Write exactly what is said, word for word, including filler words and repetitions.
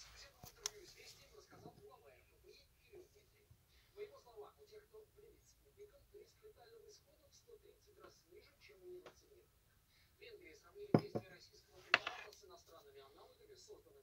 Венгрии сравнили действия российского препарата с иностранными аналогами, созданными